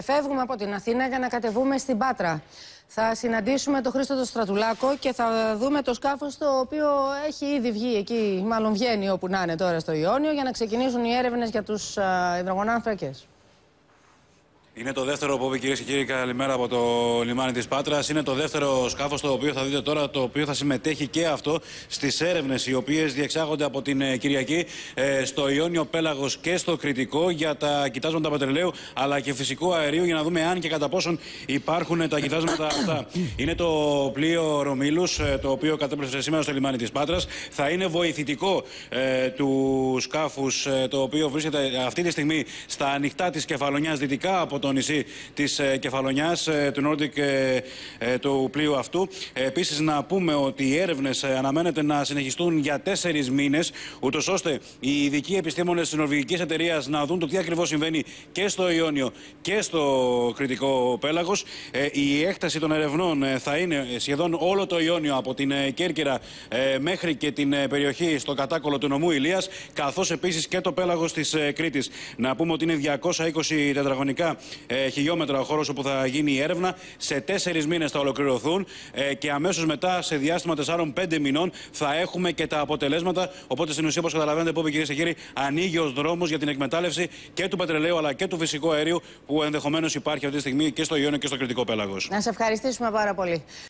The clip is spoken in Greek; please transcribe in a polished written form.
Φεύγουμε από την Αθήνα για να κατεβούμε στην Πάτρα. Θα συναντήσουμε τον Χρήστο τον Στρατουλάκο και θα δούμε το σκάφος το οποίο έχει ήδη βγει εκεί, μάλλον βγαίνει όπου να είναι τώρα στο Ιόνιο, για να ξεκινήσουν οι έρευνες για τους υδρογονάνθρακες. Είναι το δεύτερο που είπε, κυρίες και κύριοι, καλημέρα από το λιμάνι της Πάτρας. Είναι το δεύτερο σκάφος το οποίο θα δείτε τώρα, το οποίο θα συμμετέχει και αυτό στις έρευνες οι οποίες διεξάγονται από την Κυριακή στο Ιόνιο Πέλαγος και στο Κρητικό για τα κοιτάσματα πετρελαίου αλλά και φυσικού αερίου, για να δούμε αν και κατά πόσον υπάρχουν τα κοιτάσματα αυτά. Είναι το πλοίο Ρωμίλους, το οποίο κατέπλευσε σήμερα στο λιμάνι της Πάτρας. Θα είναι βοηθητικό του σκάφους, το οποίο βρίσκεται αυτή τη στιγμή στα ανοιχτά της Κεφαλονιάς, δυτικά από το νησί της Κεφαλονιάς, του Nordic, του πλοίου αυτού. Επίσης, να πούμε ότι οι έρευνες αναμένεται να συνεχιστούν για 4 μήνες, ούτως ώστε οι ειδικοί επιστήμονες της νορβηγικής εταιρείας να δουν το τι ακριβώς συμβαίνει και στο Ιόνιο και στο Κρητικό Πέλαγος. Η έκταση των ερευνών θα είναι σχεδόν όλο το Ιόνιο, από την Κέρκυρα μέχρι και την περιοχή στο κατάκολο του νομού Ηλίας, καθώς επίσης και το πέλαγος της Κρήτης. Να πούμε ότι είναι 220 τετραγωνικά χιλιόμετρα ο χώρος όπου θα γίνει η έρευνα. Σε 4 μήνες θα ολοκληρωθούν και αμέσως μετά, σε διάστημα 4-5 μηνών, θα έχουμε και τα αποτελέσματα. Οπότε στην ουσία, όπως καταλαβαίνετε, που είπε, κυρίες και κύριοι, ανοίγει ο δρόμος για την εκμετάλλευση και του πετρελαίου αλλά και του φυσικού αερίου που ενδεχομένως υπάρχει αυτή τη στιγμή και στο Ιόνιο και στο Κρητικό Πέλαγος. Να σε ευχαριστήσουμε πάρα πολύ.